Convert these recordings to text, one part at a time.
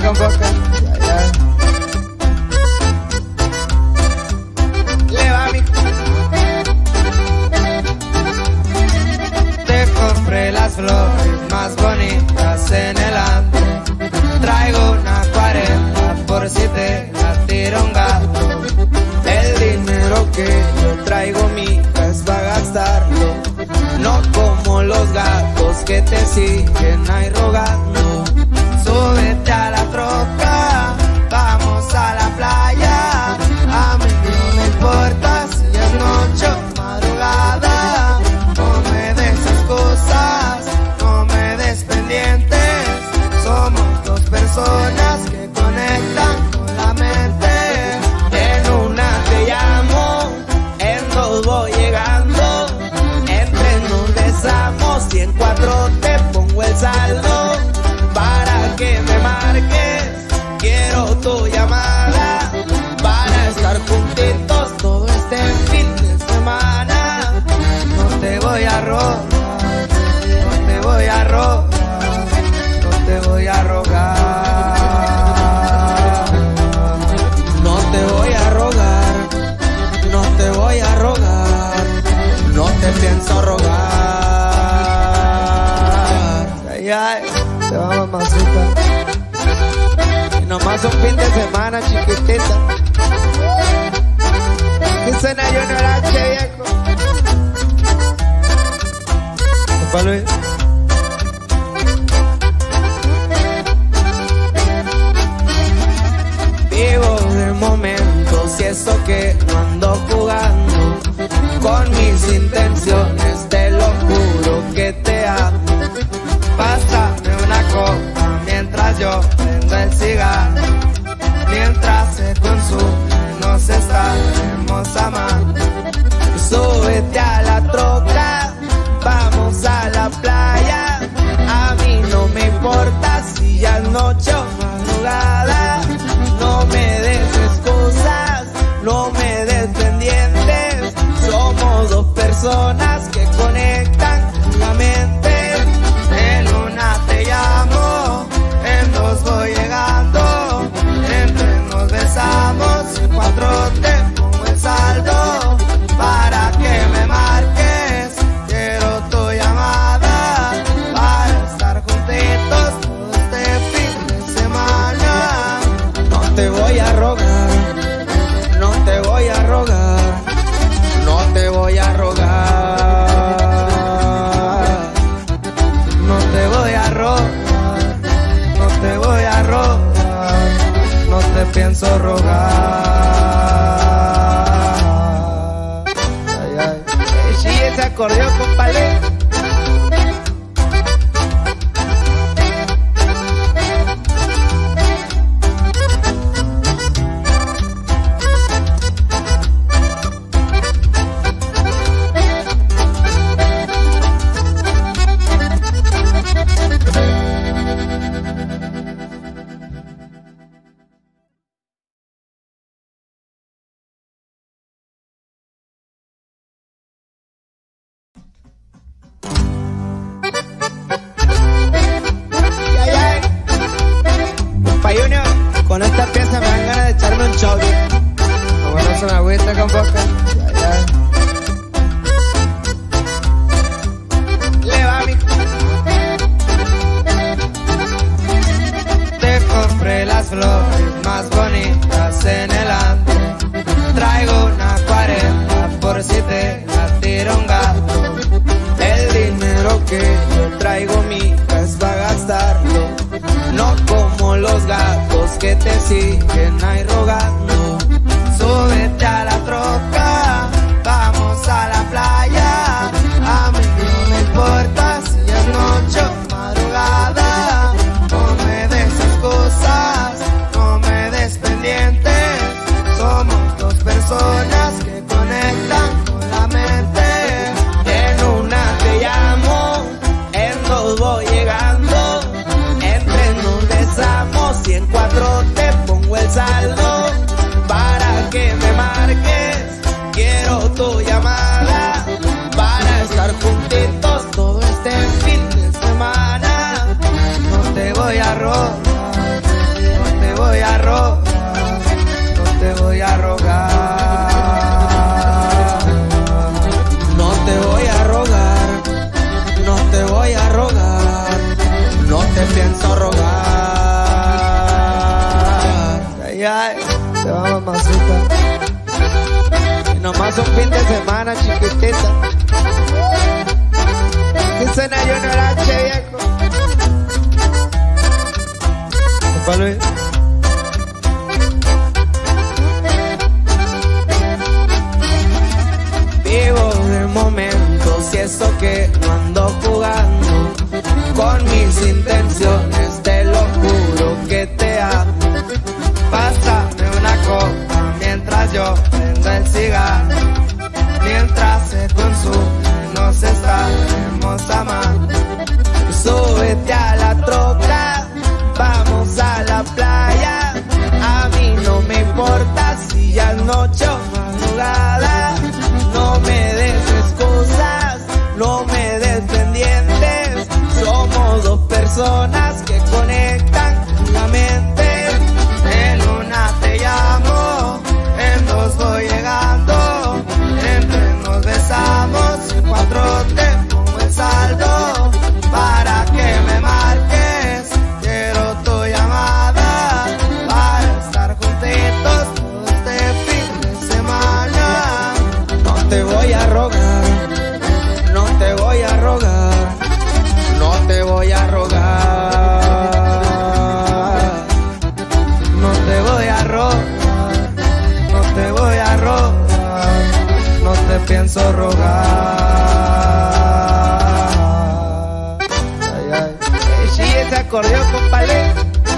con boca. Le va mi. Te compré las flores más bonitas en el antro. Traigo una 40 por si te la tira un gato. El dinero que yo traigo, mija, es para gastarlo. No como los gatos que te siguen ahí rogando. Súbete a la troca, vamos a la playa. A mí no me importa si es noche o madrugada. No me des excusas, no me des pendientes. Somos dos personas que conectan con la mente. En una te llamo, en dos voy llegando. En tres nos besamos y en cuatro te pongo el saldo. Para que me marques, quiero tu llamada. Para estar juntitos todo este fin de semana. No te voy a rogar, no te voy a rogar, no te voy a rogar. No te voy a rogar, no te voy a rogar, no te pienso rogar. Ay, ay, te va mamacita. Y nomás un fin de semana, chiquitita. Que suena Junior H, viejo. Opa, Luis. Vivo de momentos y eso que no ando jugando. Con mis intenciones te lo juro que te amo. Pásame una copa mientras yo prendo el cigarro. Mientras se consume nos estaremos amando. Súbete a la troca, vamos a la playa. A mí no me importa si ya es noche o madrugada. No me des excusas, no me des pendientes. Somos dos personas que conectan con la mente. En una te llamo, en dos voy llegando. En tres nos besamos, en cuatro te pongo el saldo. Para que me marques, quiero tu llamada. Para estar juntitos todo este fin de semana. No te voy a rogar, no te voy a rogar, no te voy a rogar. No te voy a rogar, no te voy a rogar, no te pienso rogar. Ay, ay. Sí, ese acordeón, compadre. Con esta pieza me dan ganas de echarme un choque. Como no se me agüita con boca. Le va mi. Te compré las flores más bonitas en el antro. Traigo una 40 por si te la tira un gato. El dinero que yo traigo, mija, es para gastarlo. No como los gatos que te siguen ahí rogando. Súbete a la troca, vamos a la playa. A mí no me importa si es noche o madrugada. No me des excusas, no me des pendientes. te voy a rogar, no te voy a rogar, no te voy a rogar, no te pienso rogar. Ay, ay, te va mamacita. Y nomás un fin de semana, chiquitita. Dicen a Junior H, viejo. Papá Luis. Vivo el momento, si eso que no ando jugando con mis intenciones, te lo juro que te amo. Pásame una copa mientras yo prendo el cigarro, mientras se consume nos estaremos amando. Súbete a la troca, vamos a la playa, a mí no me importa si ya es noche o madrugada. No me des excusas, no me des pendientes, somos dos personas que conectan la mente. En una te llamo, en dos voy llegando, en tres nos besamos, en cuatro te pongo el saldo para que me marques. Quiero tu llamada para estar juntitos todo este fin de semana. No te voy a rogar, no te voy a rogar, no te voy a rogar, no te voy a rogar, no te voy a rogar, no te pienso rogar. Ay, ay. Sí, ese acordeón, compadre.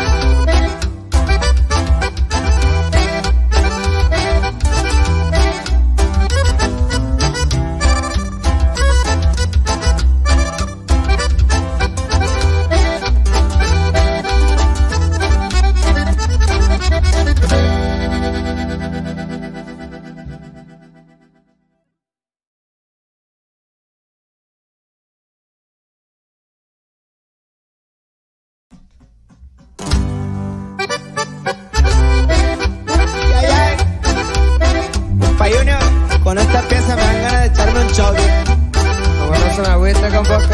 Con esta pieza me dan ganas de echarme un shot. No, bueno, se me agüita con boca.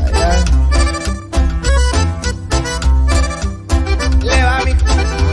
Le va mi...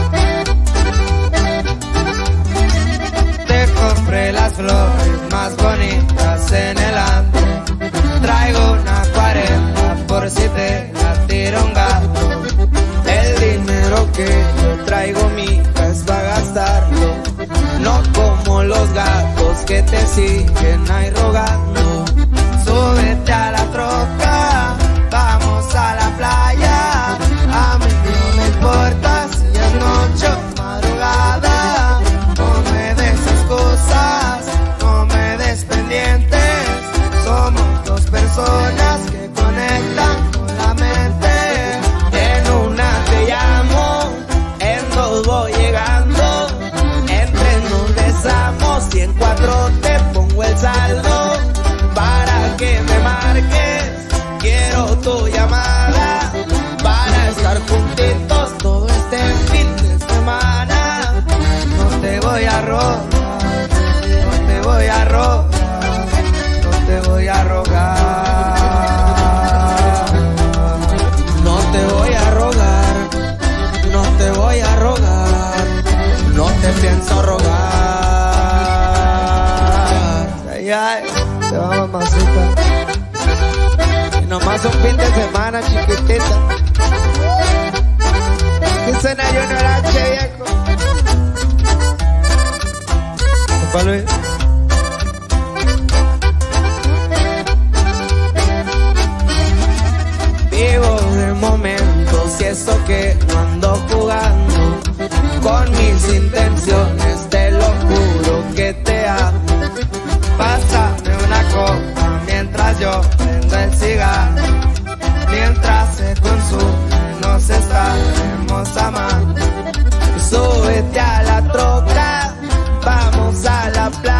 Te compré las flores más bonitas en el antro. Traigo una 40 por si te la tira un gato. El dinero que yo traigo, mija, es para gastarlo. No como los gatos que te siguen ahí rogando. Súbete a la troca, vamos a la playa. A mí no me importa si es noche o madrugada. No me des excusas, no me des pendientes. Somos dos personas que conectan con la mente. En una te llamo, en dos voy llegando, en tres nos besamos y en cuatro te pongo el saldo para que me marques. Quiero tu llamada para estar juntitos todo este fin de semana. No te voy a rogar, no te voy a rogar, no te voy a rogar, no te voy a rogar, no te voy a rogar, no te pienso rogar. Ay, ay, te va mamacita. Y nomás un fin de semana, chiquitita. Dicen a Junior H, viejo. Papá Luis. Vivo el momento, si eso que no ando jugando con mis intenciones, te lo juro que te amo. Pásame una copa mientras yo prendo el cigarro, mientras se consume nos estaremos amando. Súbete a la troca, vamos a la playa.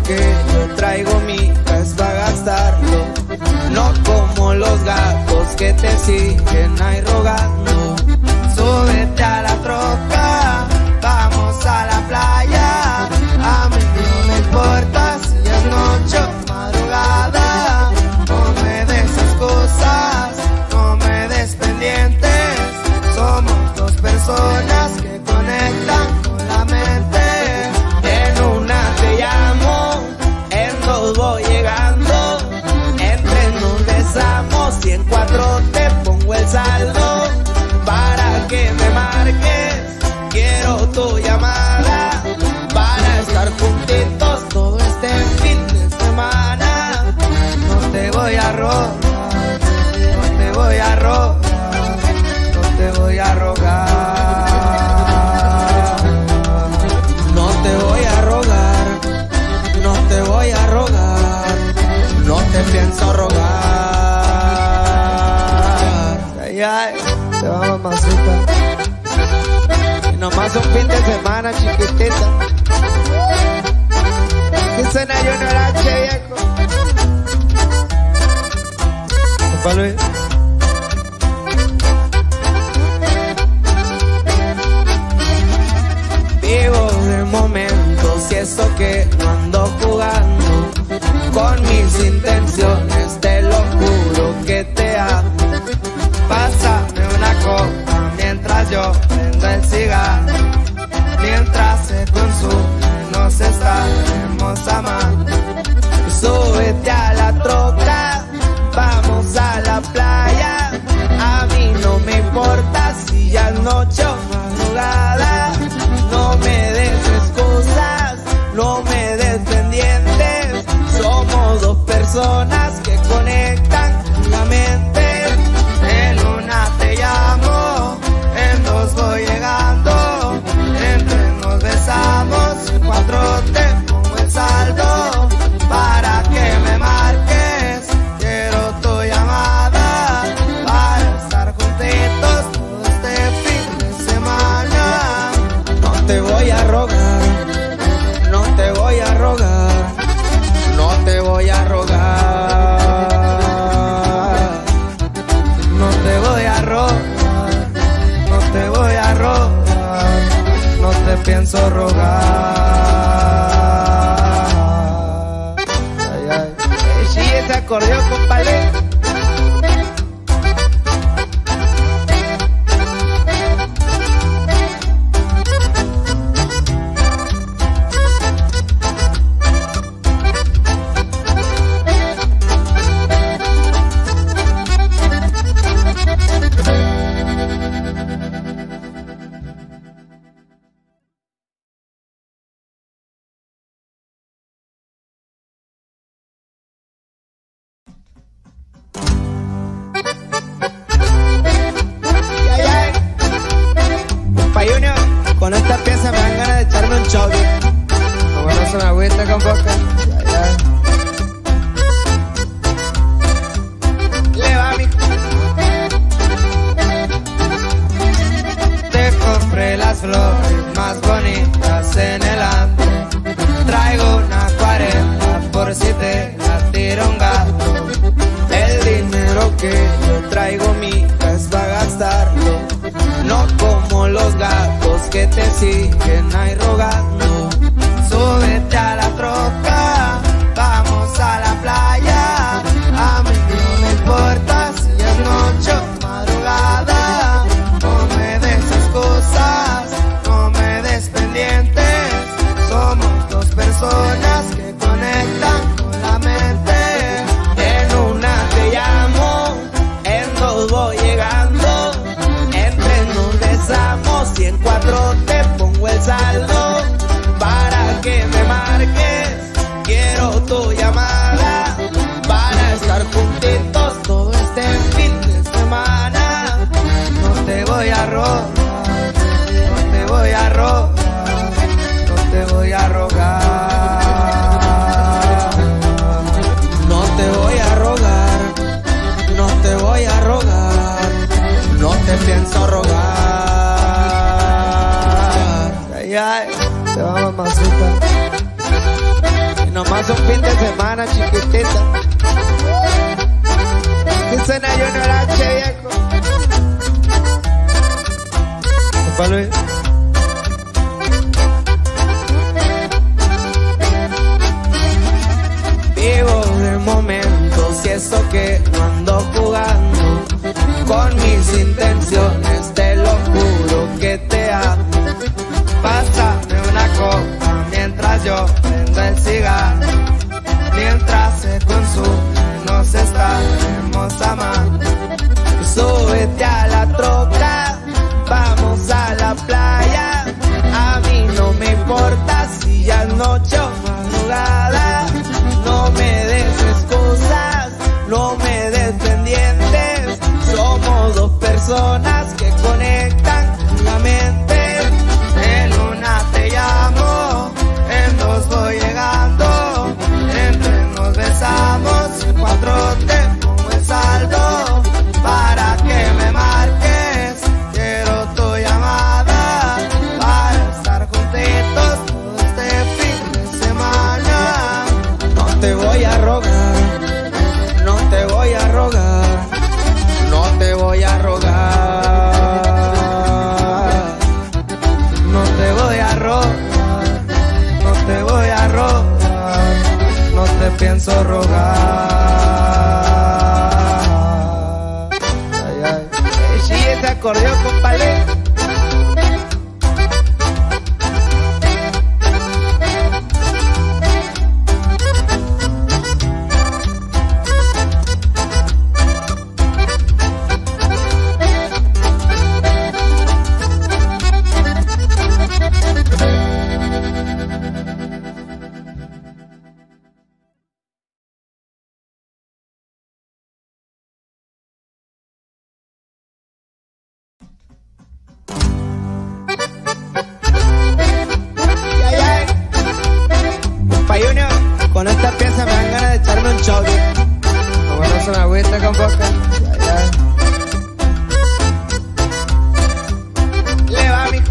que yo traigo mija es para gastarlo, no como los gatos que te siguen ahí rogando. Súbete a la troca, vamos a la playa, a mí no me importa si es noche o madrugada. No me des excusas, no me des pendientes, somos dos personas que conectan con la mente. En una te llamo, en dos voy llegando, en tres nos besamos y en cuatro te pongo el saldo. Para que me marques, quiero tu llamada, para estar juntitos todo este fin de semana. No te voy a rogar, no te voy a rogar, no te voy a rogar, no te voy a rogar, no te voy a rogar, no te pienso rogar. Ay, ay, te va mamacita, y nomás un fin de semana chiquitita. Que suena Junior H, viejo. Papá Luis. Vivo de momentos y eso que no ando jugando con mis intenciones, te lo juro que te amo. Pásame una copa mientras yo prendo el cigarro, mientras se consume nos estaremos amando. Súbete a la troca, vamos a la playa, a mí no me importa si ya es noche o madrugada. No me des excusas, no me des pendientes, somos dos personas que conectan con la mente. En una te llamo, en dos voy llegando, en tres nos besamos, en cuatro te pongo el saldo. Para que me marques, quiero tu llamada, para estar juntitos todo este fin de semana. No te voy a rogar, no te voy a rogar, no te voy a rogar, no te voy a rogar, no te voy a rogar, no te pienso rogar. Ay, ay. Sí, ese acordeón, compadre. Con esta pieza me dan ganas de echarme un shot. Como no se me agüita con boca. Le va mi. Te compré las flores más bonitas en el antro. Traigo una 40 por si te la tira un gato. El dinero que yo traigo mija es para gastarlo, no como los gatos que te siguen ahí rogando. Súbete a la troca, vamos a la playa, a mí no me importa si es noche o madrugada. No me des excusas, no me des pendientes, somos dos personas que conectan con la mente. En una te llamo, en dos voy llegando, en tres nos besamos y en cuatro te pongo el saldo. Para nomás un fin de semana, chiquitita. Dicen a Junior H, viejo. Papá Luis. Vivo de momentos y eso que no ando jugando con mis intenciones, te lo juro que te amo. Pásame una copa mientras yo prendo el cigarro, mientras se consume nos estaremos amando. Súbete a la troca, vamos a la playa. A mí no me importa si ya es noche o madrugada. No me des excusas, no me des pendientes. Somos dos personas que conectan la mente. En una te llamo, en dos voy llegando. En tres nos besamos, en cuatro te pongo el saldo. Para que me marques, quiero tu llamada. Para estar juntitos todo este fin de semana. No te voy a rogar, no te voy a rogar, no te voy a rogar. No te voy a rogar, no te voy a rogar, no te pienso rogar. Ay, ay. Sí, ese acordeón, compadre. Con esta pieza me dan ganas de echarme un shot. No, bueno, se me agüita con boca. Le va, mijo.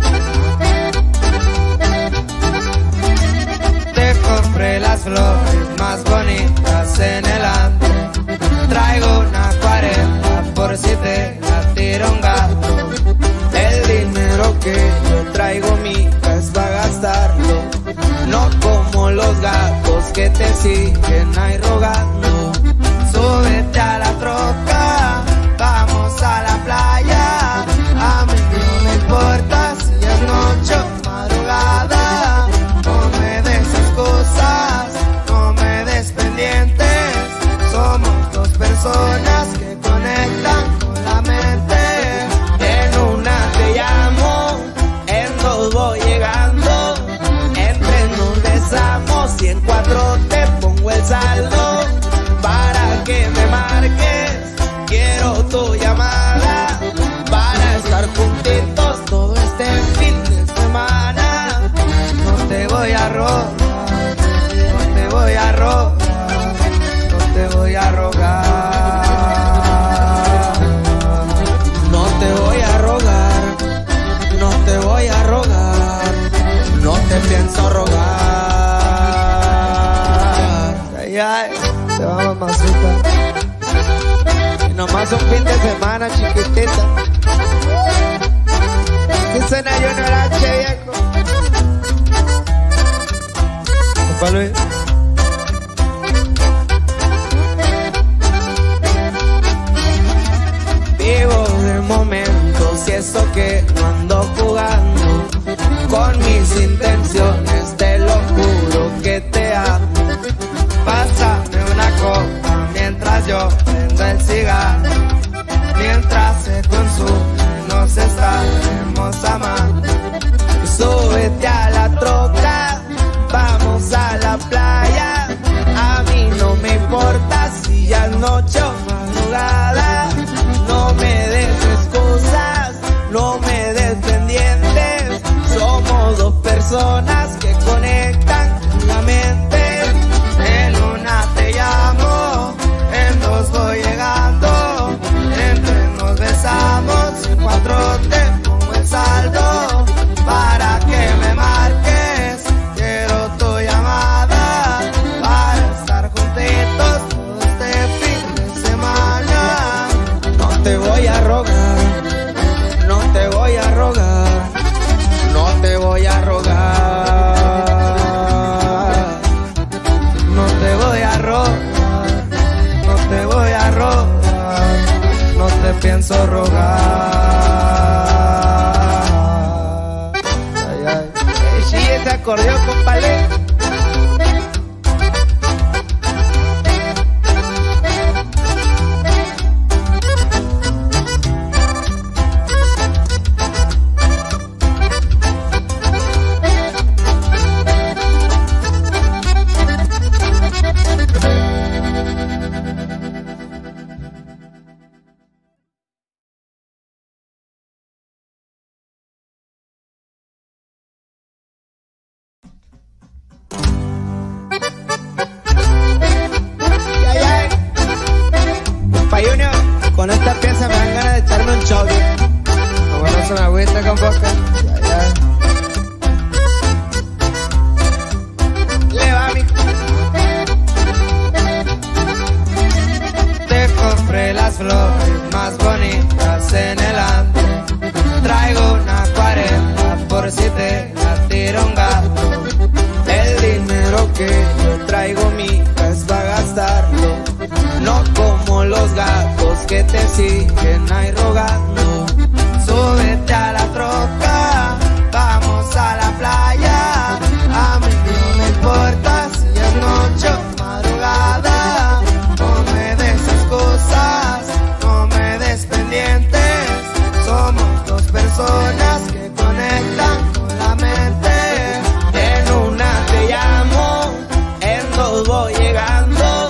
Te compré las flores más bonitas en el antro. Traigo una 40 por si te la tira un gato. El dinero que yo traigo, mija, es para gastarlo. No como los gatos que te siguen ahí rogando. Súbete a la troca, vamos a la playa. A mí no me importa si es noche o madrugada. No me des excusas, no me des pendientes. Somos dos personas que conectan con la mente. En una te llamo, en dos voy llegando. En tres nos besamos y en cuatro te pongo el saldo. Para que me marques, quiero tu llamada. Para estar juntitos todo este fin de semana. No te voy a rogar, no te voy a rogar, no te voy a rogar. No te voy a rogar, no te voy a rogar, no te pienso rogar. Ay, ay, te va, mamacita. Y nomás un fin de semana, chiquitita. Dicen a Junior H, viejo. Papá Luis. Vivo de momentos y eso que no ando jugando con mis intenciones, te lo juro que te amo. Pásame una copa mientras yo prendo el cigarro, mientras se consume nos estaremos amando. Súbete a la troca, vamos a la playa. A mí no me importa si ya es noche o madrugada. No me des excusas, no me des pendientes. Somos dos personas que conectan pienso rogar. Ay, ay. Sí, ese acordeón, compadre. Con esta pieza me dan ganas de echarme un choque. Como no se me agüita con boca. Le va mi. Te compré las flores más bonitas en el antro. Traigo una 40 por si te la tira un gato. El dinero que yo traigo, mija, es para gastarlo. No como los gatos que te siguen ahí rogando. Súbete a la troca, vamos a la playa. A mí no me importa si es noche o madrugada. No me des excusas, no me des pendientes. Somos dos personas que conectan con la mente. En una te llamo, en dos voy llegando.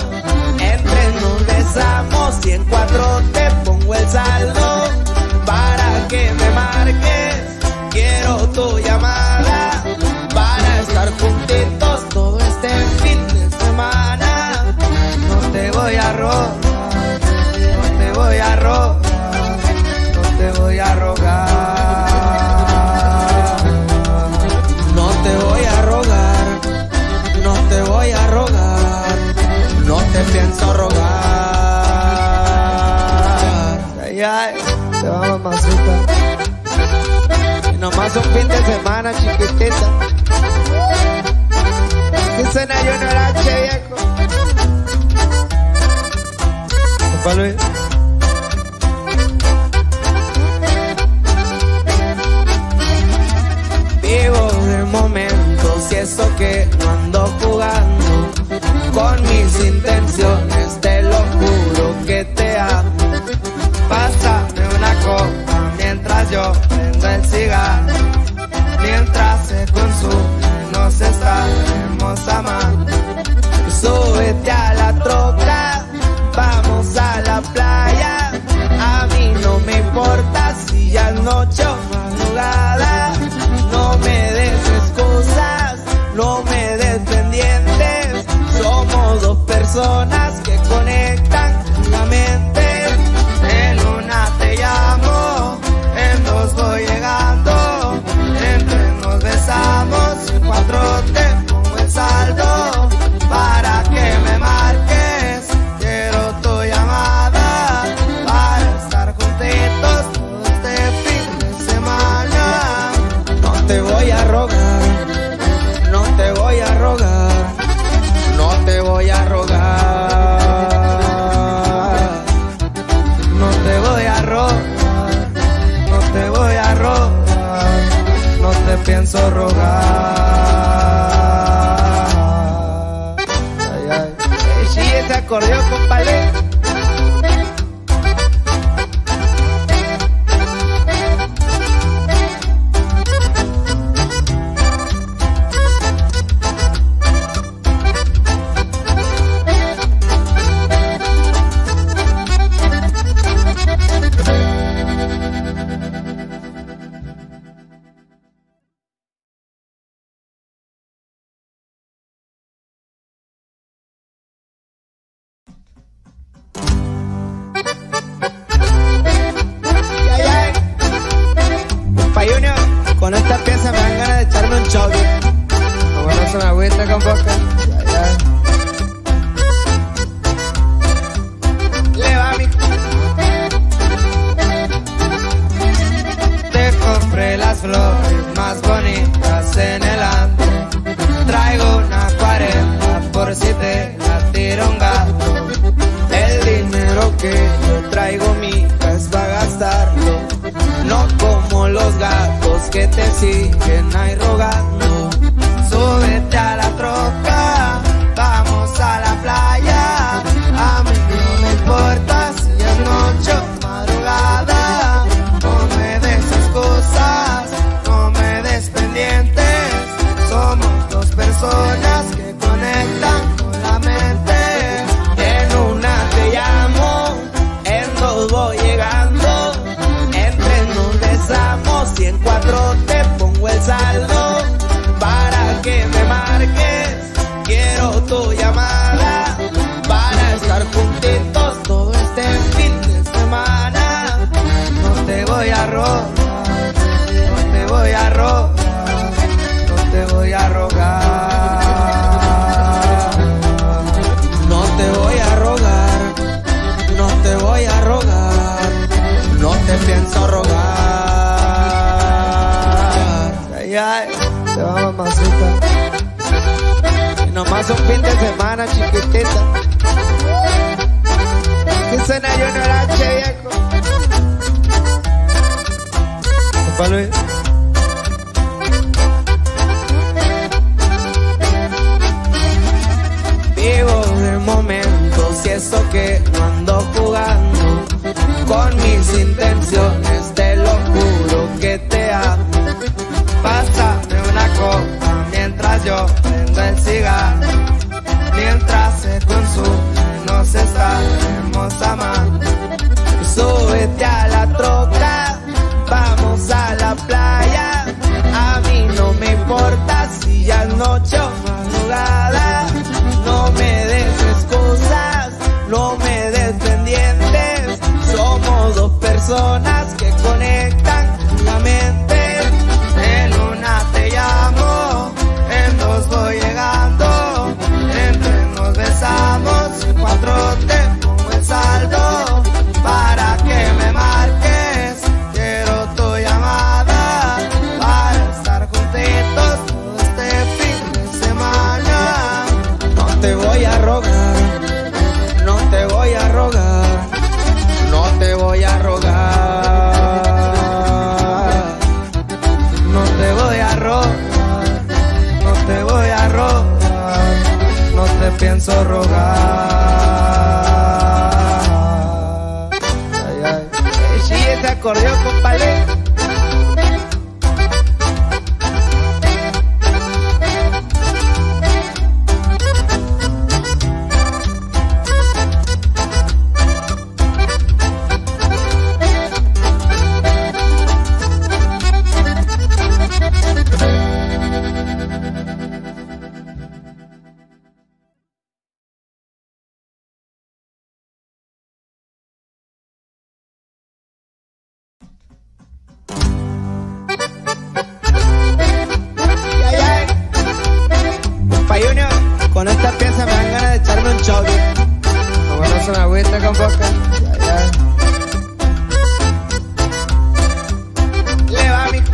Y en 4 te pongo el saldo para que me marques. Quiero tu llamada para estar juntitos todo este fin de semana. No te voy a rogar, no te voy a rogar, no te voy a rogar. No te voy a rogar, no te voy a rogar, no te pienso rogar. Ay, te va mamacita. Y nomás un fin de semana, chiquitita. Dicen a Junior H, viejo. Papá Luis. Vivo de momentos y eso que no ando jugando con mis intenciones, te lo juro que te amo. Pásame una copa mientras yo prendo el cigarro. Mientras se consume nos estaremos amando. Súbete a la troca, vamos a la playa. A mí no me importa si ya es noche o madrugada. No me des excusas, no me des pendientes. Somos dos personas que conectan con la mente. En una te llamo, en 2 voy llegando. En 3 nos besamos, en 4 te pongo el saldo para que me marques. Quiero tu llamada para estar juntitos todo este fin de semana. No te voy a rogar, no te voy a rogar, no te voy a rogar. No te voy a rogar, no te voy a rogar, no te pienso rogar. Ay, ay. Sí, ese acordeón, compadre. Con esta pieza me dan ganas de echarme un choque. Como no se me agüita con boca. Le va mi. Te compré las flores más bonitas en el antro. Traigo una 40 por si te la tira un gato. El dinero que yo traigo, mija, es para gastar. llamada para estar juntitos todo este fin de semana. No te voy a rogar, no te voy a rogar, no te voy a rogar. No te voy a rogar, no te voy a rogar, no te pienso rogar. Ay, ay, te va, mamacita. Y nomás un fin de semana, chiquitita. Que suena Junior H, viejo. Papá Luis. Vivo de momentos y eso que no ando jugando con mis intenciones, te lo juro que te amo. Pásame una copa mientras yo prendo el cigarro, mientras se consume nos estaremos amando. Súbete a la troca, vamos a la playa. A mí no me importa si ya es noche o madrugada. No me des excusas, no me des pendientes. Somos dos personas que conectan la mente. En una te llamo, en dos voy llegando. En tres nos besamos, en cuatro te pongo el saldo. Para que me marques, quiero tu llamada para estar juntitos todo este fin de semana. No te voy a rogar, no te voy a rogar, no te voy a rogar. No te voy a rogar, no te voy a rogar, no te pienso rogar. Ay, ay. Sí, ese acordeón, compadre. Con esta pieza me dan ganas de echarme un choque. Como no se me agüita con boca. Le va mi.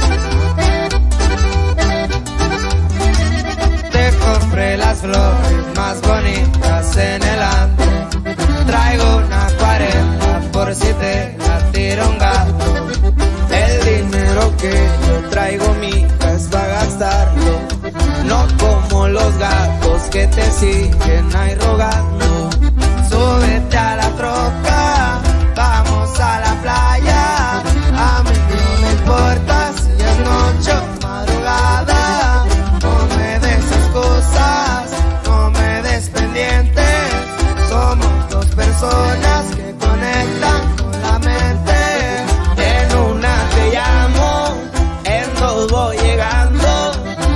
Te compré las flores más bonitas en el antro. Traigo una 40 por si te la tira un gato. El dinero que yo traigo, mija, es para gastarlo. No como los gatos que te siguen ahí rogando. Súbete a la troca, vamos a la playa. A mí no me importa si es noche o madrugada. No me des excusas, no me des pendientes. Somos dos personas que conectan con la mente. En una te llamo, en dos voy llegando.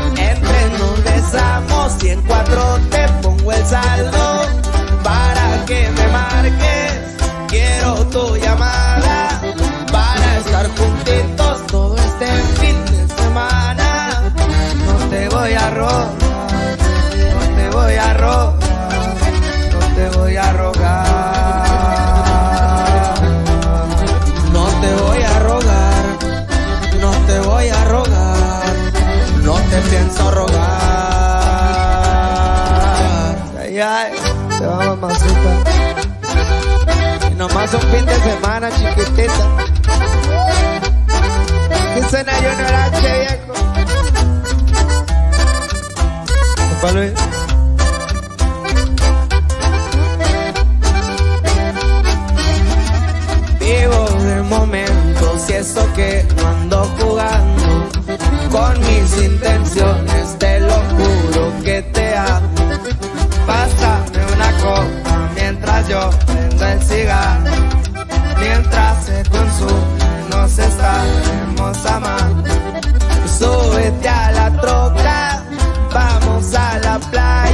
Y en cuatro te pongo el saldo para que me marques. Quiero tu llamada para estar juntitos todo este fin de semana. No te voy a rogar, no te voy a rogar, no te voy a rogar. No te voy a rogar, no te voy a rogar, no te pienso rogar. Ay, ay, te va, mamacita. Y nomás un fin de semana, chiquitita. Que suena Junior H, viejo. Papá Luis. Vivo de momentos y eso que no ando jugando con mis intenciones, te lo juro que te amo. Pásame una copa mientras yo prendo el cigarro, mientras se consume nos estaremos amando. Súbete a la troca, vamos a la playa.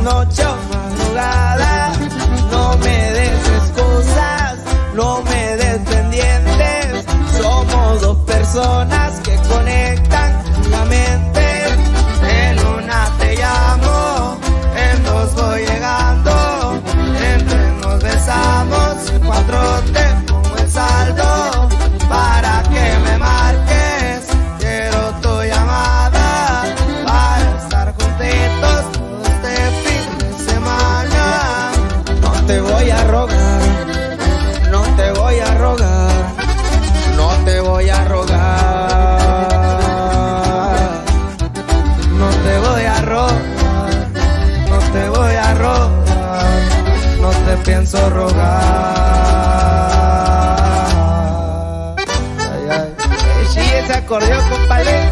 noche o madrugada. No me des excusas, no me des pendientes. Somos dos personas que conectan la mente. En una te llamo, en dos voy llegando. En tres nos besamos, en cuatro te pongo el saldo. Para que me marques, quiero tu llamada. Para estar juntitos todo este fin de semana. No te voy a rogar, no te voy a rogar, no te voy a rogar, no te voy a rogar, no te voy a rogar, no te pienso rogar. Ay, ay. Sí, ese acordeón, compadre.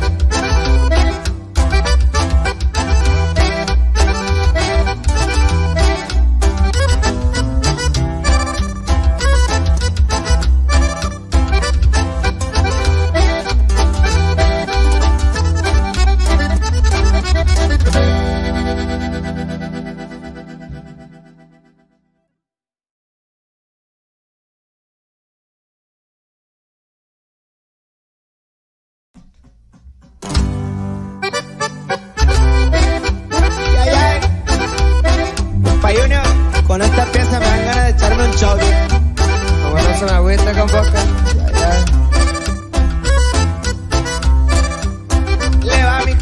Con esta pieza me dan ganas de echarme un choque. Como no se me agüita con boca. Le va mi.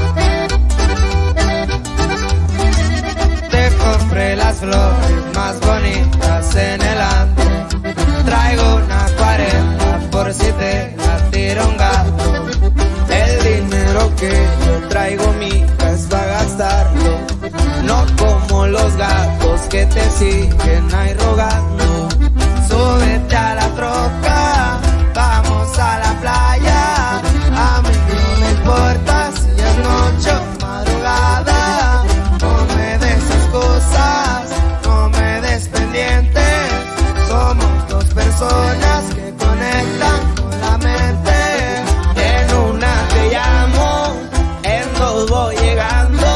Te compré las flores más bonitas en el antro. Traigo una 40 por si te la tira un gato. El dinero que yo traigo, mija, es para gastarlo. No como los gatos que te siguen ahí rogando. Súbete a la troca, vamos a la playa. A mí no me importa si es noche o madrugada. No me des excusas, no me des pendientes. Somos dos personas que conectan con la mente. En una te llamo, en dos voy llegando.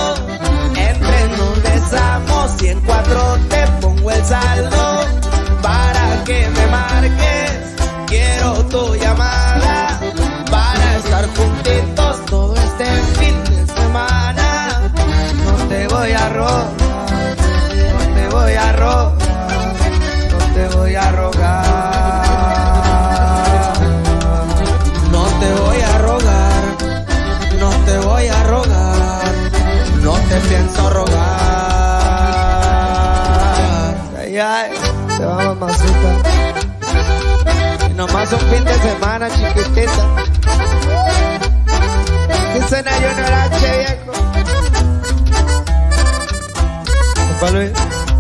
Y en cuatro te pongo el saldo. Para que me marques, quiero tu llamada. Para estar juntitos todo este fin de semana. No te voy a rogar, no te voy a rogar, no te voy a rogar. No te voy a rogar, no te voy a rogar, no te pienso rogar. Ay, te va, mamacita. Y nomás un fin de semana, chiquitita. Que suena Junior H, viejo. Papá Luis.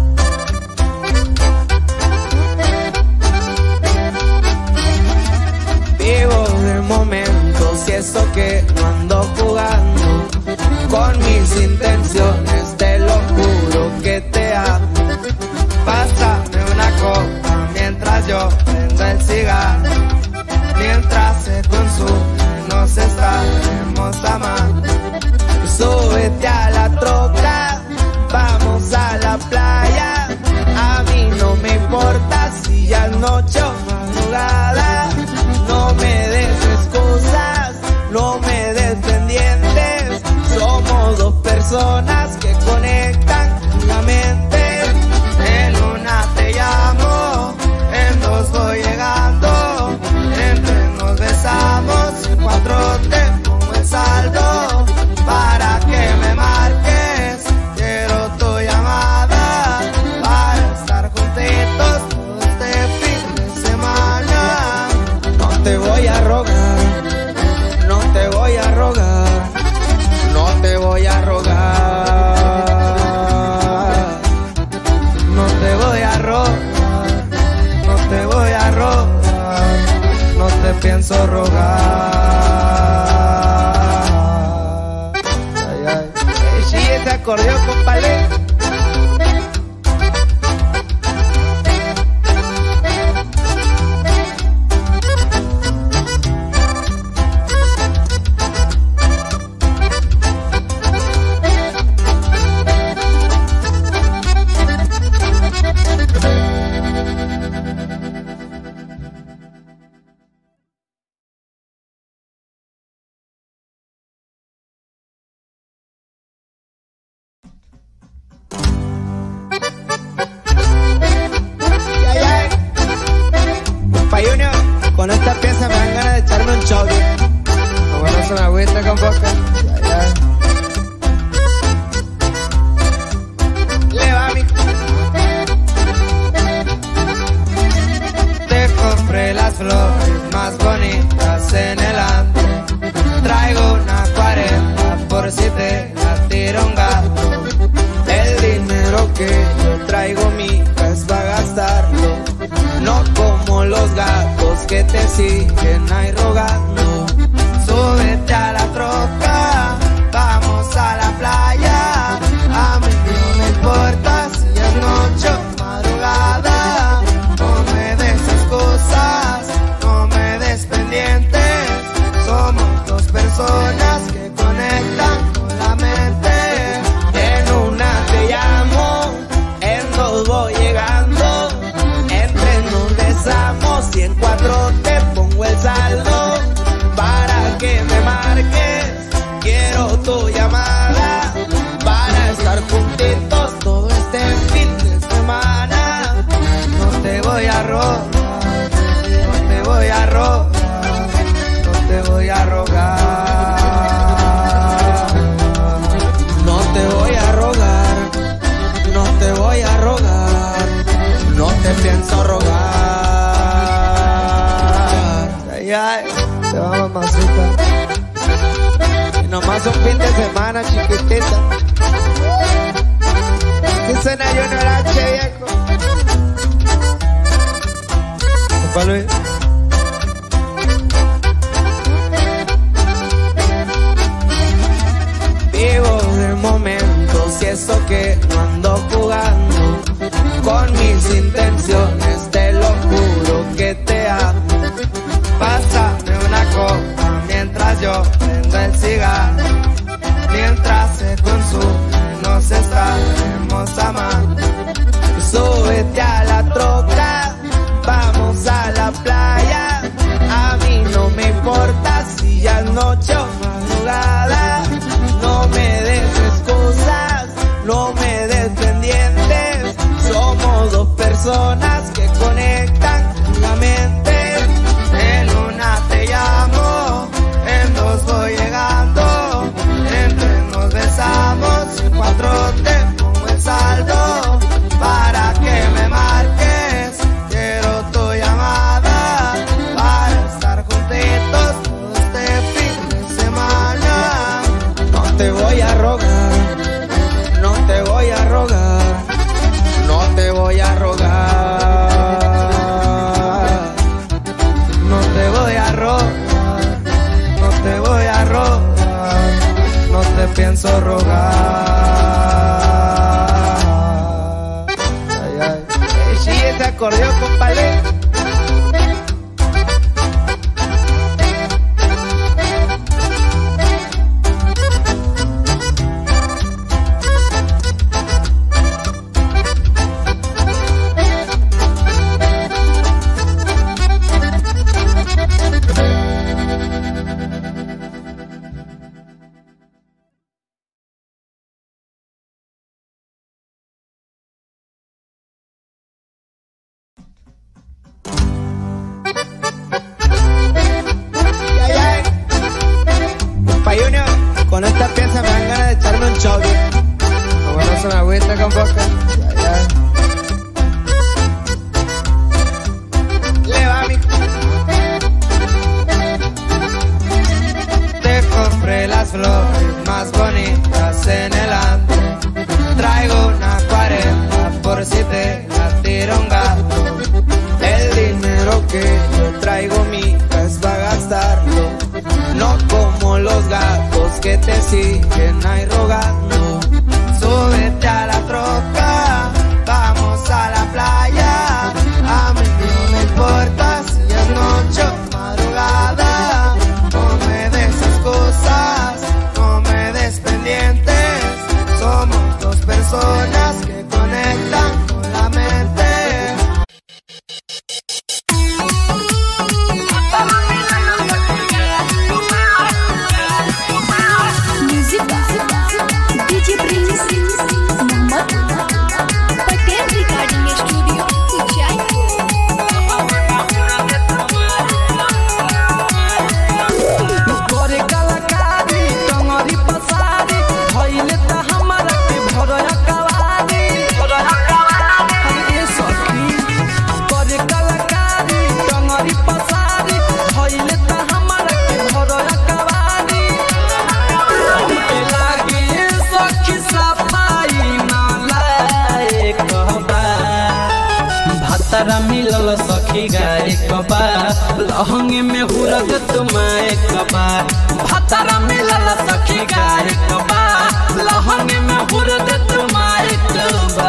Vivo el momento, si eso que no ando jugando con mis intenciones, te lo juro que te amo. Pásame una copa mientras yo prendo el cigarro. Mientras se consume nos estaremos amando. Súbete a la troca, vamos a la playa. A mí no me importa si ya es noche o madrugada. No me des excusas, no me des pendientes. Somos dos personas que conectan la mente. En una te llamo, en dos voy llegando. En tres nos besamos, en cuatro te pongo el saldo. Para que me marques, quiero tu llamada. Para estar juntitos todo este fin de semana. No te voy a rogar, no te voy a rogar, no te voy a rogar. No te voy a rogar, no te voy a rogar, no te pienso rogar. Ay, ay. Sí, ese acordeón, compadre. choque. Como no se me agüita con boca. Le va mi... Te compré las flores más bonitas en el ando. Traigo una 40 por si te la tira un gato. El dinero que yo traigo, mija, es para gastarlo. No como los gatos que te siguen ahí rogando. Súbete a la troca, vamos a la playa. A mí no me importa si es noche o madrugada. No me des excusas, no me des pendientes. Somos dos personas que conectan con la mente. En una te llamo, en dos voy llegando. En tres nos besamos y en cuatro te pongo el saldo. Para que me marques, quiero tu llamada. Para estar juntitos todo este fin de semana. No te voy a rogar, no te voy a rogar, no te voy a rogar. No te voy a rogar, no te voy a rogar, no te pienso rogar. Ay, ay, te va, mamacita. Y nomás un fin de semana, chiquitita. Que suena Junior H, viejo. Opa, Luis. Vivo de momentos y eso que no ando jugando con mis intenciones, te lo juro que te amo. Pásame una copa mientras yo prendo el cigarro. Mientras se consume nos estaremos amando. Súbete a la troca, vamos a la playa. A mí no me importa si ya es noche o madrugada. No me des excusas, no me des pendientes. Somos dos personas que conectan con la mente. En una te llamo, en dos voy llegando. En tres nos besamos, en cuatro te pongo el saldo. Para que me marques, quiero tu llamada. Para estar juntitos todo este fin de semana. No te voy a rogar, no te voy a rogar, no te voy a rogar. No te voy a rogar, no te voy a rogar, no te pienso rogar. Ay, ay. Sí, ese acordeón, compadre. Con esta pieza me dan ganas de echarme un choque. Como no se me agüita con boca. Le va mi... Te compré las flores más bonitas en el ando. Traigo una 40 por si te la tira un gato. El dinero que yo traigo, mija, es para gastarlo. No como los gatos que te siguen ahí rogando. Súbete a la troca, vamos a la playa. A mí no me importa si es noche o madrugada. No me des excusas, no me des pendientes. Somos dos personas que conectan con la mente. Música भातारा मिलल सखी गाय कबा लहंगे में हुरग तुम्हारे कबा भातारा मिलल सखी गाय कबा लहंगे में हुरग तुम्हारे कबा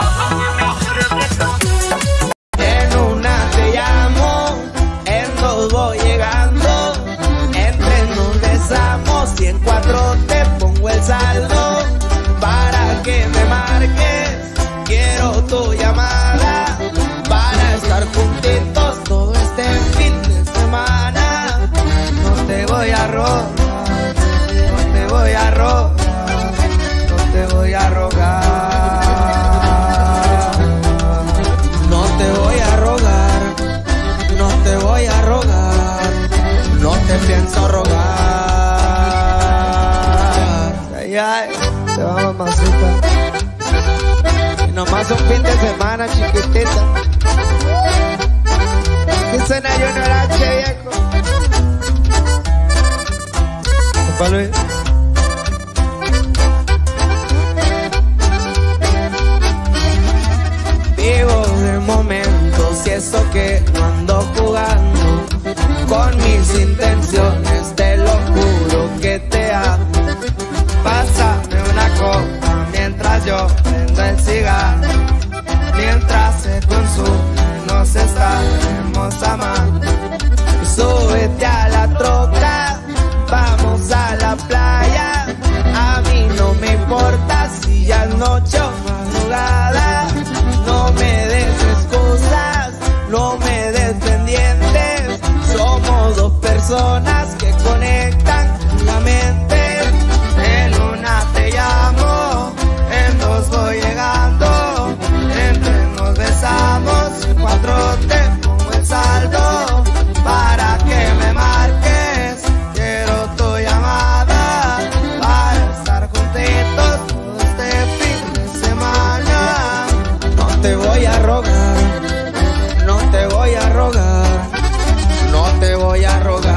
En una te llamo, en dos voy llegando, en tres nos besamos y en cuatro te pongo el saldo para que me marques. Quiero tu llamada para estar juntitos todo este fin de semana. No te voy a rogar, no te voy a rogar, no te voy a rogar. No te voy a rogar, no te voy a rogar, no te pienso rogar. Ay, ay, te va mamacita. Nomás un fin de semana, chiquitita. Dicen a Junior H, viejo. Papá Luis. Vivo de momentos y eso que no ando jugando con mis intenciones, te lo juro que te amo. Pásame una copa mientras yo prendo el cigarro, mientras se consume nos estaremos amando. Súbete a la troca, vamos a la playa, a mí no me importa si ya es noche o madrugada. No me des excusas, no me des pendientes, somos dos personas que conectan la mente. En una te llamo, en dos voy llegando, en tres nos besamos, en cuatro te pongo el saldo para que me marques. Quiero tu llamada para estar juntitos todo este fin de semana. No te voy a rogar, no te voy a rogar, no te voy a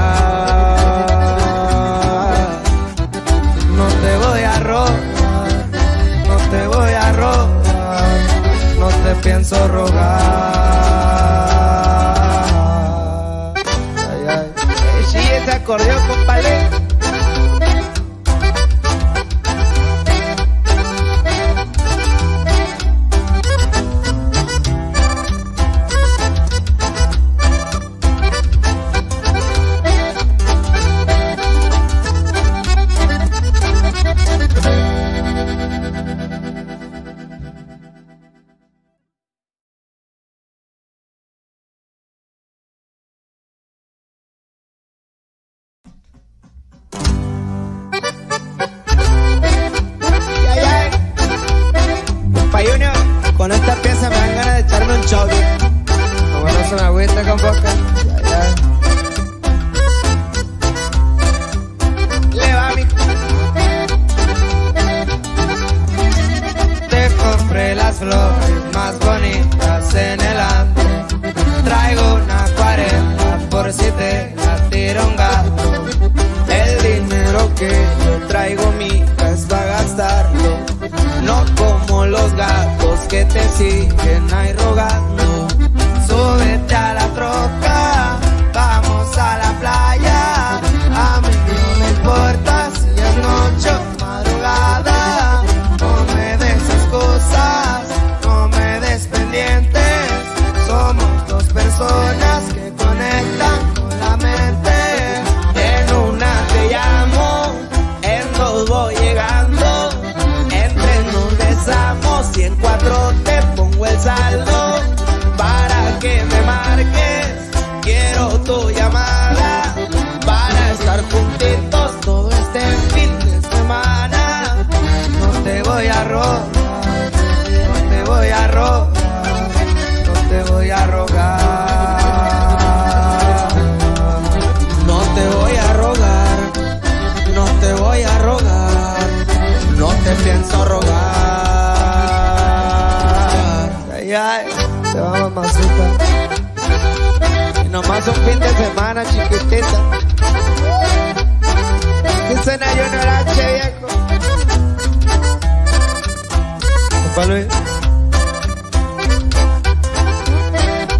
rogar. No te voy a rogar, no te voy a rogar, no te pienso rogar. Ay, ay. Sí, ese acordeón, compadre. Con esta pieza me dan ganas de echarme un choque. Como no se me agüita con boca. Le va mi. Te compré las flores más bonitas en el antro. Traigo una 40 por si te la tira un gato. El dinero que yo traigo, mija, es para gastarlo. No como los gatos que te siguen ahí rogando. Súbete a la troca, vamos a la playa. A mí no me importa si es noche o madrugada. No me des excusas, no me des pendientes. Somos dos personas que conectan con la mente. En una te llamo, en dos voy llegando, en tres nos besamos y en cuatro te pongo el saldo para que me marques. Quiero tu llamada para estar juntitos todo este fin de semana. No te voy a rogar, no te voy a rogar, no te voy a rogar. No te voy a rogar, no te voy a rogar, no te pienso rogar. Ay, ay, te va mamacita. Y nomás un fin de semana, chiquitita. Dicen a Junior H, viejo. Papá Luis.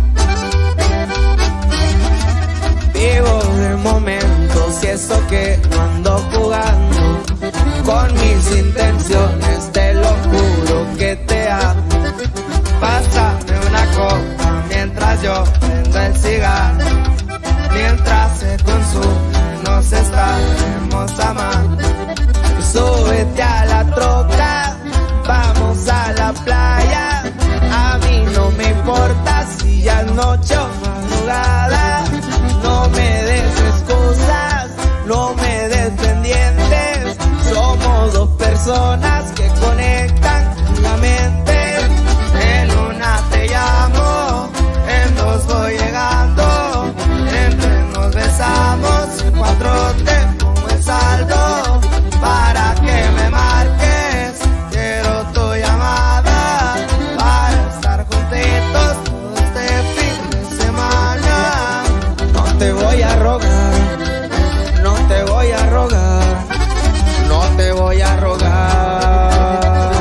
mis intenciones, te lo juro que te amo. Pásame una copa mientras yo prendo el cigarro. Mientras se consume, nos estaremos amando. Súbete a la troca, vamos a la playa. A mí no me importa si ya es noche o madrugada. No me des excusas, no me des pendientes. Somos dos personas que conectan la mente. En una te llamo, en dos voy llegando. En tres nos besamos, en cuatro te pongo el saldo. Para que me marques, quiero tu llamada. Para estar juntitos todo este fin de semana. No te voy a rogar, no te voy a rogar, no te voy a rogar.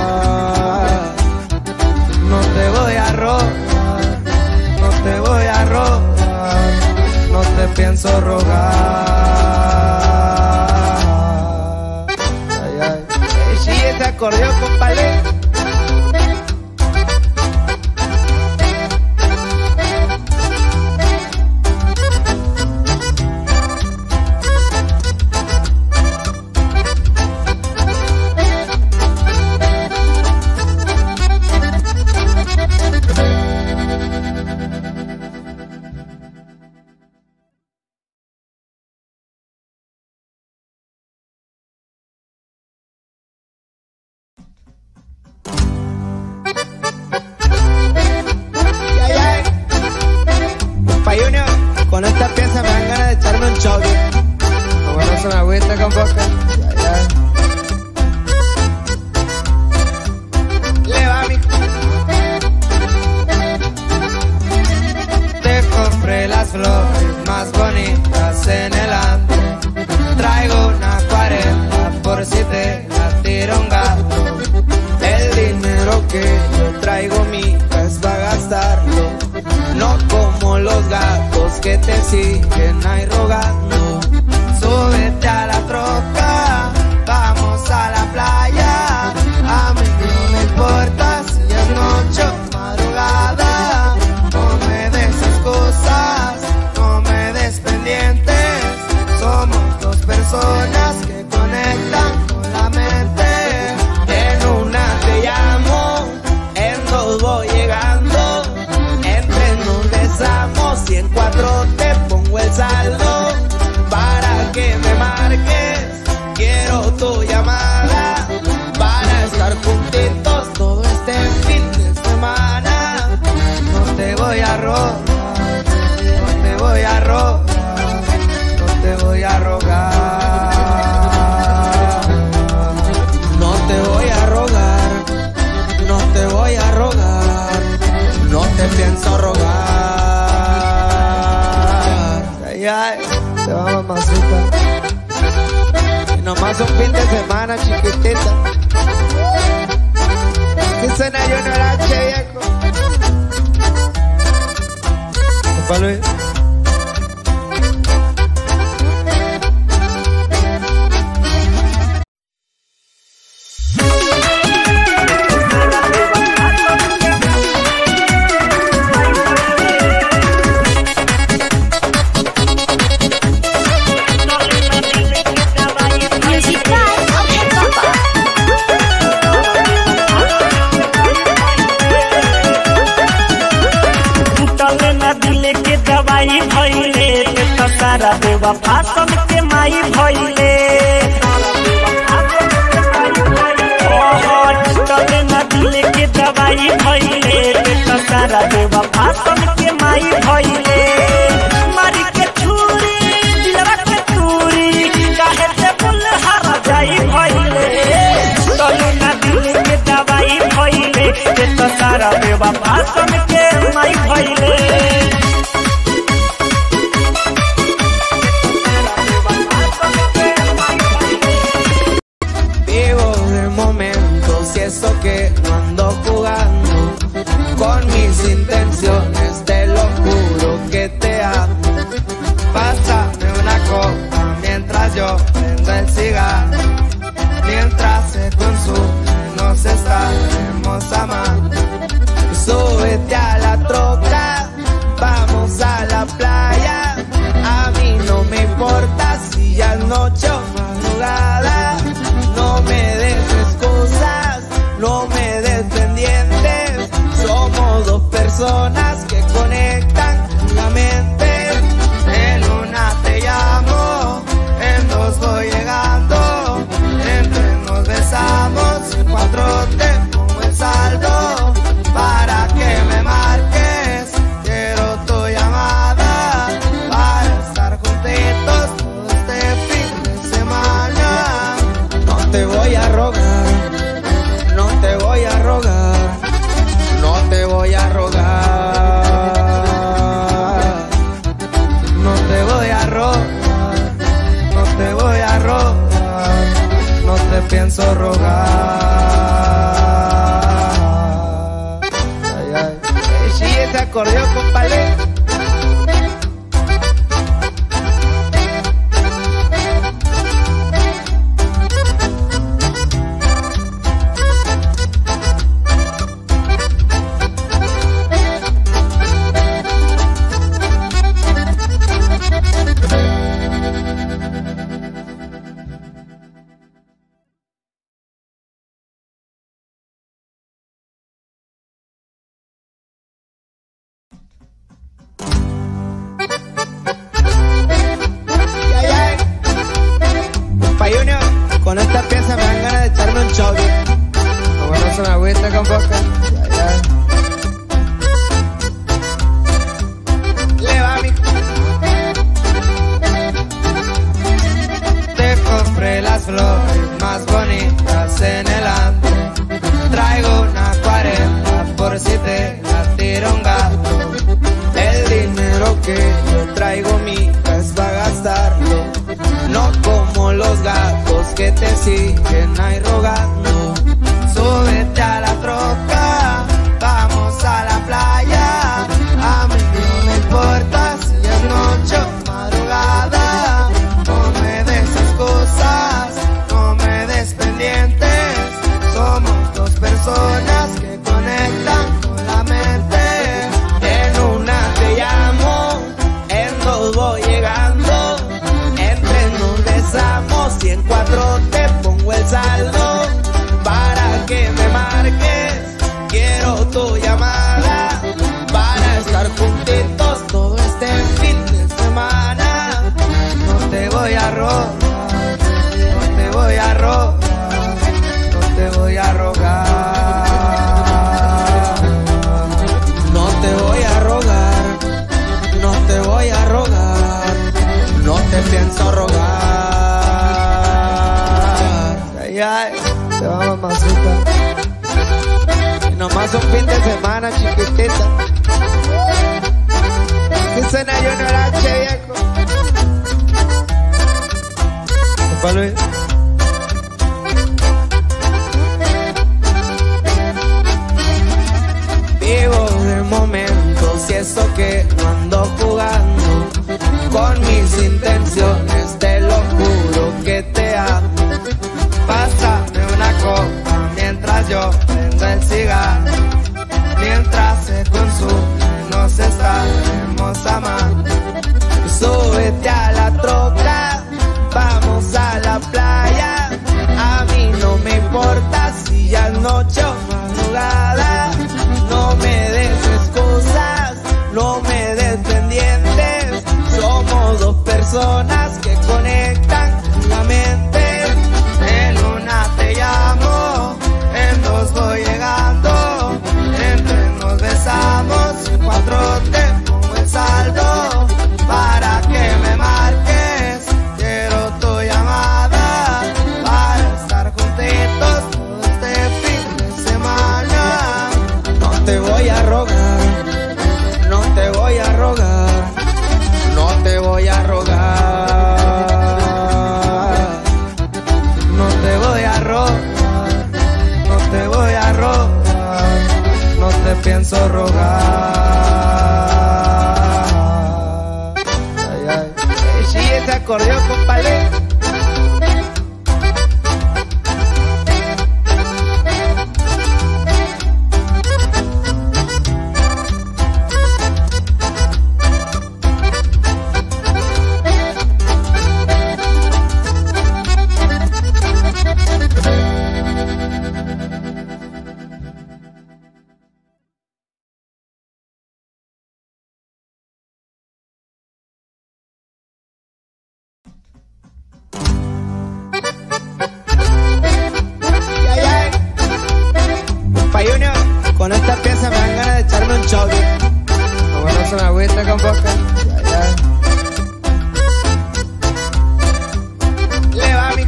No te voy a rogar, no te voy a rogar, no te pienso rogar. Sí, ese acordeón, compadre. Con esta pieza me dan ganas de echarme un choque. Bueno, se me agüita con boca. Le va mi... Te compré las flores más bonitas en el antro. Traigo una 40 por si te la tira un gato. El dinero que yo traigo, mija, es para gastarlo. No como los gatos que te siguen ahí rogando. Súbete a la troca, vamos a la playa. A mí no me importa si es noche o madrugada. No me des excusas, no me des pendientes. Somos dos personas que conectan con la mente. En una te llamo, en dos voy llegando. Y en cuatro te pongo el saldo. Para que me marques, quiero tu llamada. Para estar juntitos todo este fin de semana. No te voy a rogar, no te voy a rogar, no te voy a rogar. No te voy a rogar, no te voy a rogar, no te pienso rogar. Ay, te va mamacita. Y nomás un fin de semana, chiquitita. Que suena yo no era viejo. Opa, Luis. सारा बेवफा सन के माई भइले टले न दिले के दवाई भइले सारा बेवफा सन के माई भइले मारी के छुरी दिलवा के तूरी काहे से बुल हरा जाई भइले टले न दिले के दवाई भइले सारा बेवफा सन के माई भइले eso que no ando jugando con mis intenciones, te lo juro que te amo. Pásame una copa mientras yo prendo el cigarro. Mientras se estemos amando. Súbete a la troca, vamos a la playa. A mí no me importa si ya es noche o madrugada. No me des excusas, no me des pendientes. Somos dos personas que conectan la mente. En una te llamo, en dos voy llegando. En tres nos besamos, en cuatro te pongo el saldo. Para que me marques, quiero tu llamada. Para estar juntitos todo este fin de semana. No te voy a rogar, no te voy a rogar, no te voy a rogar, no te voy a rogar, no te voy a rogar, no te pienso rogar. Ay, ay. Sí, ese acordeón, compadre. Con esta pieza me dan ganas de echarme un chove. Como no se me agüita con boca. Le va mi. Te compré las flores más bonitas en el antro. Traigo una 40 por si te la tira un gato. El dinero que yo traigo, mija, es para gastarlo. No como los gatos que te siguen ahí rogando. Súbete a la troca, vamos a la playa. A mí no me importa si es noche o madrugada. No me des excusas, no me des pendientes. Somos dos personas que conectan con la mente. En una te llamo, en dos voy llegando. Y en cuatro te pongo el saldo. Para que me marques, quiero tu llamada. Para estar juntitos todo este fin de semana. No te voy a rogar, no te voy a rogar, no te voy a rogar. No te voy a rogar, no te voy a rogar, no te pienso rogar. Ay, te va mamacita. Y nomás un fin de semana, chiquitita. Dicen a Junior H, viejo. Opa, Luis. Vivo de momentos y eso que no ando jugando. Con mis intenciones te lo juro que te amo. Pásame una copa mientras yo prendo el cigarro. Mientras se consume nos estaremos amando. Súbete a la troca, vamos a la playa. A mí no me importa si ya es noche o madrugada. No me des excusas, no me des pendientes. Somos dos personas que conectan la mente. En una te llamo, en dos voy llegando. En tres nos besamos, en cuatro te pongo el saldo. Para que me marques, quiero tu llamada. Para estar juntitos todo este fin de semana. No te voy a rogar, no te voy a rogar, no te voy a rogar. No te voy a rogar, no te voy a rogar, no te pienso rogar. Ay, ay. Sí, ese acordeón, compadre. una agüita con boca. Ya. Le va mi...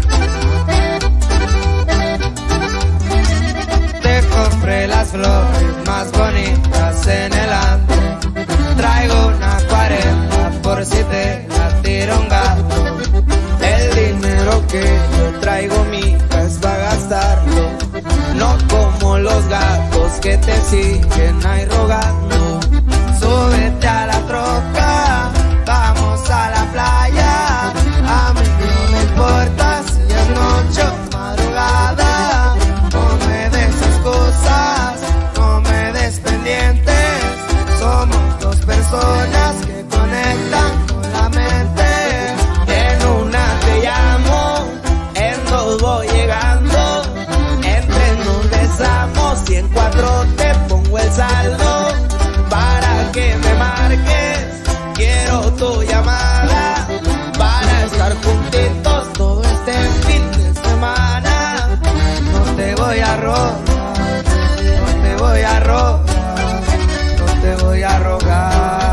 Te compré las flores más bonitas en el antro. Traigo una 40 por si te la tira un gato. El dinero que yo traigo, mija, es para gastarlo. No como los gatos que te siguen ahí rogando. Súbete a la troca, vamos a la playa. A mí no me importa si es noche o madrugada. No me des excusas, no me des pendientes. Somos dos personas que conectan con la mente. En una te llamo, en dos voy llegando. En tres nos besamos y en cuatro te pongo el saldo. Para que me marques, quiero tu llamada. Para estar juntitos todo este fin de semana. No te voy a rogar, no te voy a rogar, no te voy a rogar.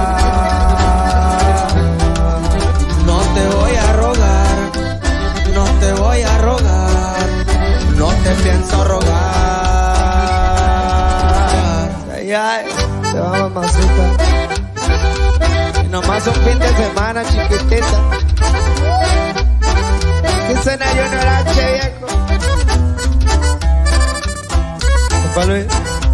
No te voy a rogar, no te voy a rogar, no te pienso rogar. Ay, ay, te va, mamacita. Y nomás un fin de semana, chiquitita. Que suena yo no era viejo. Papá Luis.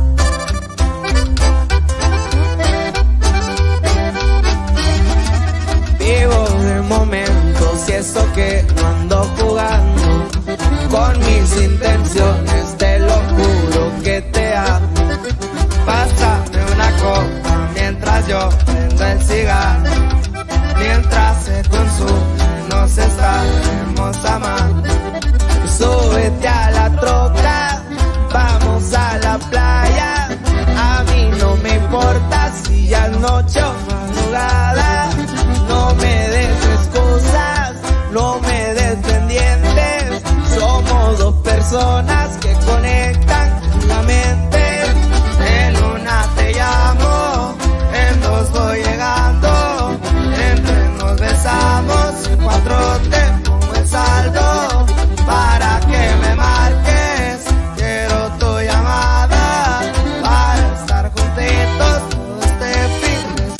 Vivo de momentos y eso que no ando jugando con mis intenciones, te lo juro que te amo. Pásame una copa mientras yo prendo el cigarro. Mientras se consume nos estaremos amando. Súbete a la troca, vamos a la playa. A mí no me importa si ya es noche o madrugada. No me des excusas, no me des pendientes. Somos dos personas que conectan con la mente. En una te llamo, en dos voy llegando. En tres nos besamos y en cuatro te pongo el saldo. Para que me marques, quiero tu llamada. Para estar juntitos todo este fin de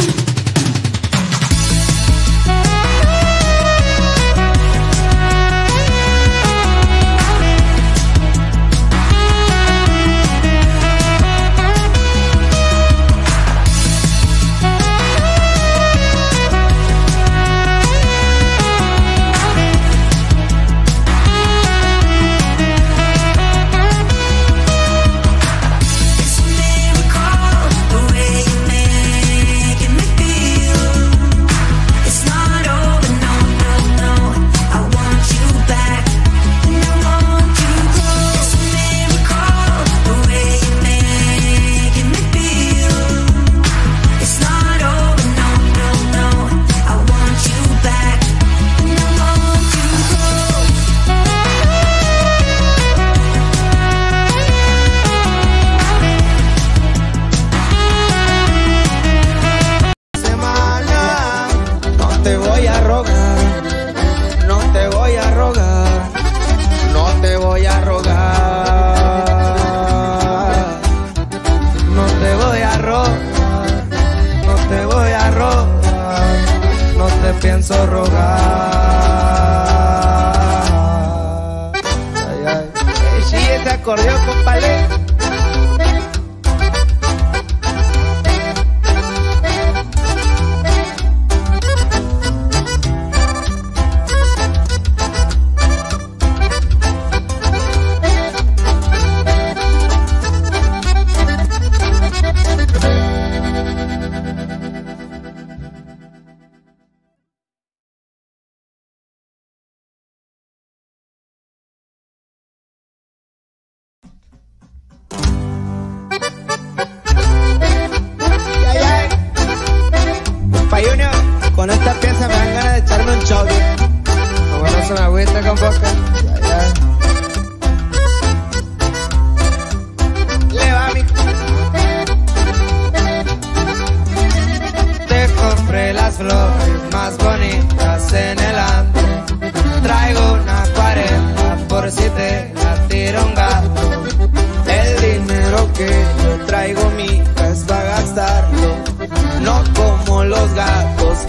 pienso rogar. Ay, ay. Sí, ese acordeón, compadre.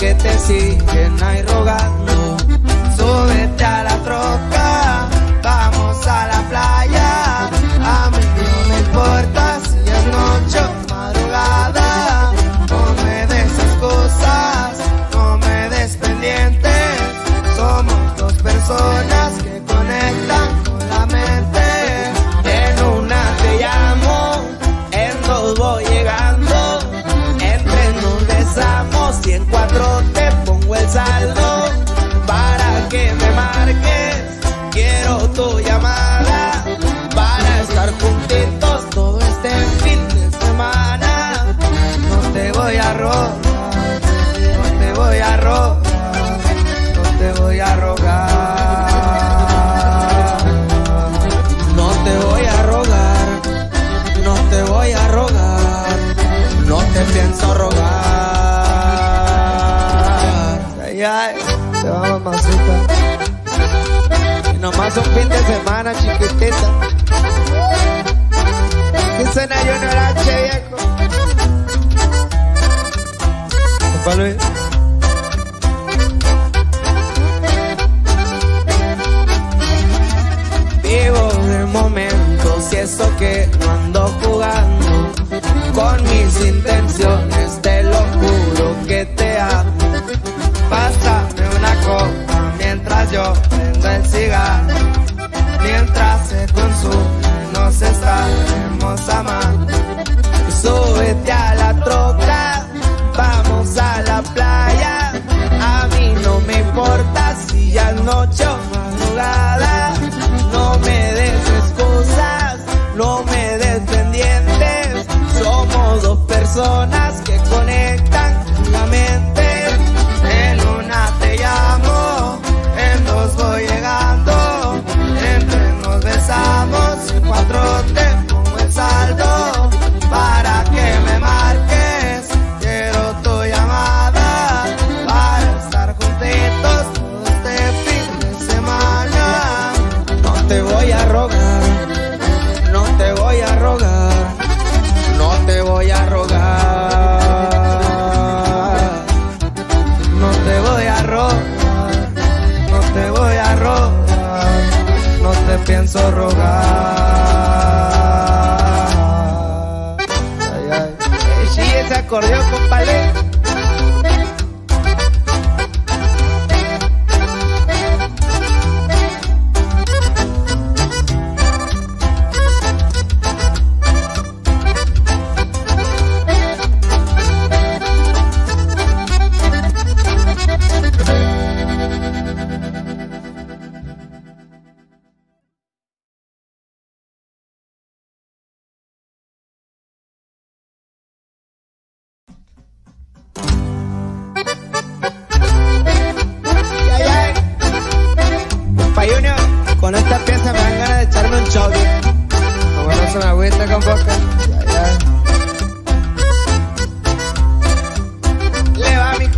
que te siguen ahí rogando. Súbete a la troca, vamos a la playa. A mí no me importa si es noche o madrugada. No me des excusas, no me des pendientes. Somos dos personas que conectan con la mente. En una te llamo, en dos voy llegando. En tres nos besamos y en cuatro te pongo el saldo. Para que me marques, quiero tu llamada. Para estar juntitos todo este fin de semana. No te voy a rogar, no te voy a rogar, no te voy a rogar. No te voy a rogar, no te voy a rogar, no te pienso rogar. Ay, ay, te va mamacita. Y nomás un fin de semana, chiquitita. Que suena Junior H, viejo. Opa, Luis. Vivo el momento, si eso que no ando jugando con mis intenciones, te lo juro que te amo. Pásame una copa mientras yo prendo el cigarro. Mientras se consume nos estaremos amando. Súbete a la troca, vamos a la playa. A mí no me importa si ya es noche o madrugada. No me des excusas, no me des pendientes. Somos dos personas que conectan con la mente. En una te llamo, en dos voy llegando. En tres nos besamos, en cuatro te pongo el saldo. Para que me marques, quiero tu llamada. Para estar juntitos todo este fin de semana. No te voy a rogar, no te voy a rogar, no te voy a rogar. No te voy a rogar, no te voy a rogar, no te pienso rogar. Ay, ay. Sí, ese acordeón, compadre. Con esta pieza me dan ganas de echarme un choque. Como no se me agüita con boca. Le va mi.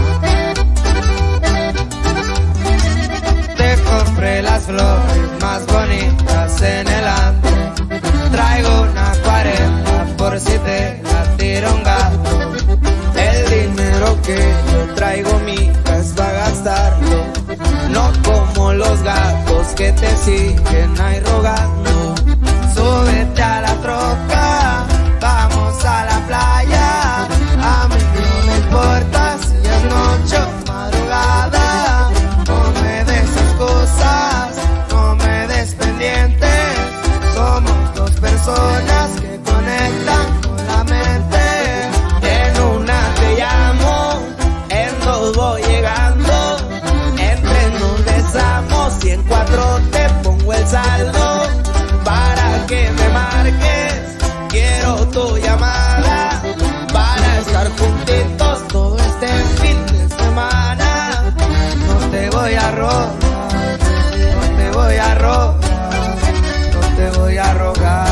Te compré las flores más bonitas en el antro. Traigo una 40 por si te la tira un gato. El dinero que yo traigo, mija, es para gastarlo. No como los gatos que te siguen ahí rogando. Súbete a la troca, vamos a la playa. A mí no me importa si es noche o madrugada. No me des excusas, no me des pendientes. Somos dos personas que conectan con la mente. En una te llamo, en dos voy llegando. En tres nos besamos y en cuatro te pongo el saldo. Para que me marques, quiero tu llamada. Para estar juntitos todo este fin de semana. No te voy a rogar, no te voy a rogar, no te voy a rogar.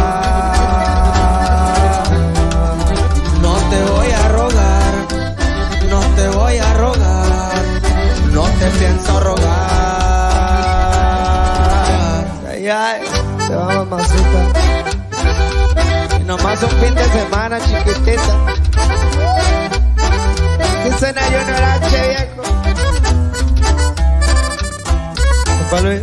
No te voy a rogar, no te voy a rogar, no te pienso rogar. Ay, ay, te va mamacita. Y nomás un fin de semana, chiquitita. Que suena Junior H. पहले